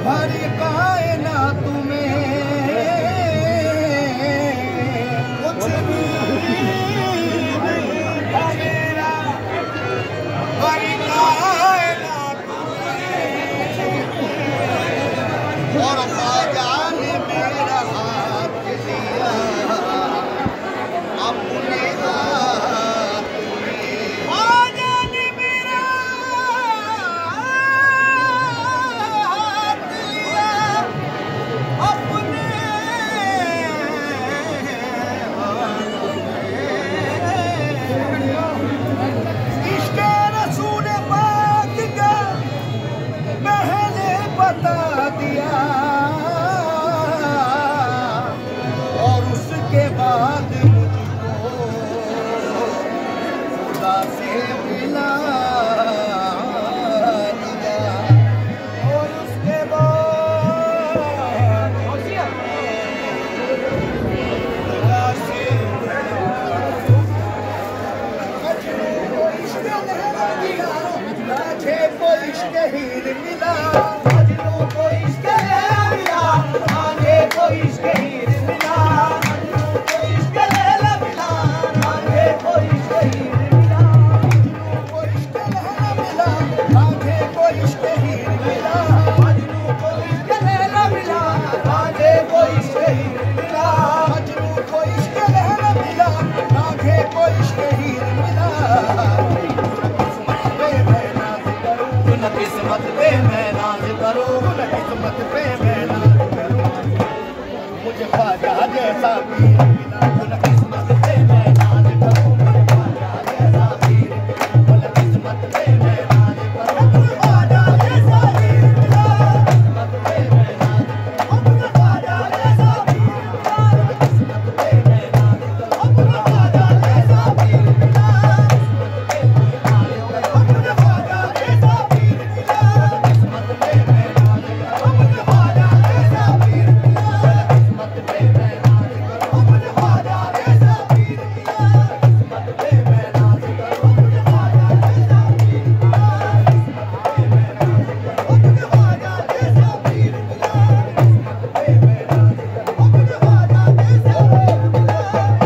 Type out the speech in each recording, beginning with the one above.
भरी कायनात में कुछ भी नहीं था मेरा, भरी कायनात में और ख्वाजा ने मेरा हाथ दिया अपने हाथ में। ख्वाजा ने मेरा हाथ लिया अपने हाथ में। इश्क़ रसूल पाक का पहले बता दिया और उसके बाद मुझको खुदा से मिला दिया और उसके बाद खुदा से मुझे को इश्क़ हीर मिला, मजनू को इश्क़ लैला मिला, मुझे को इश्क़ हीर मिला, मजनू को इश्क़ लैला मिला, मुझे को इश्क़ हीर मिला, मजनू को इश्क़ लैला मिला, मुझे को इश्क़ हीर मिला, मजनू को इश्क़ लैला मिला, मुझे को इश्क़ हीर मिला, मजनू को इश्क़ लैला मिला, मुझे को इश्क़ हीर मिला। किस्मत पे मैं नाज करूँ, किस्मत पे मैं नाज करूँ, मुझे ख्वाजा जैसा पीर मिला, किस्मत पे मैं नाज करूँ, ख्वाजा जैसा पीर मिला, किस्मत पे मैं नाज करूँ, ख्वाजा जैसा पीर मिला, किस्मत पे मैं नाज करूँ, ख्वाजा जैसा पीर मिला, किस्मत पे मैं नाज करूँ, ख्वाजा जैसा पीर मिला, किस्मत पे मैं नाज करूँ, ख्वाजा जैसा पीर मिला, किस्मत पे मैं नाज करूँ, ख्वाजा जैसा पीर मिला, किस्मत पे मैं नाज करूँ, ख्वाजा जैसा पीर मिला, किस्मत पे मैं नाज करूँ, ख्वाजा जैसा पीर मिला, किस्मत पे मैं नाज करूँ, ख्वाजा जैसा पीर मिला, किस्मत पे मैं नाज करूँ, ख्वाजा जैसा पीर मिला,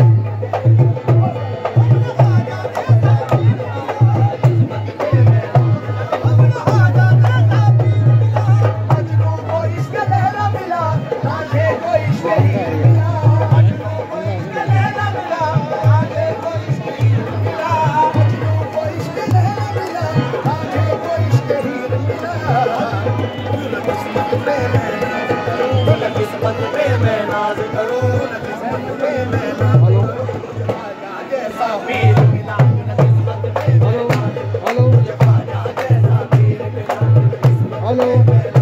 मजनू को इश्क़ लैला मिला, मुझे को इश्क़ हीर मिला, मजनू को इश्क़ लैला मिला, मुझे को इश्क़ हीर मिला, मजनू को इश्क़ लैला मिला, मुझे को इश्क़ हीर मिला। किस्मत पे मैं नाज करूँ, किस्मत पे मैं नाज करूँ, किस्मत पे मैं नाज करूँ, ख्वाजा जैसा पीर मिला, किस्मत पे मैं नाज करूँ, ख्वाजा जैसा पीर मिला, किस्मत पे मैं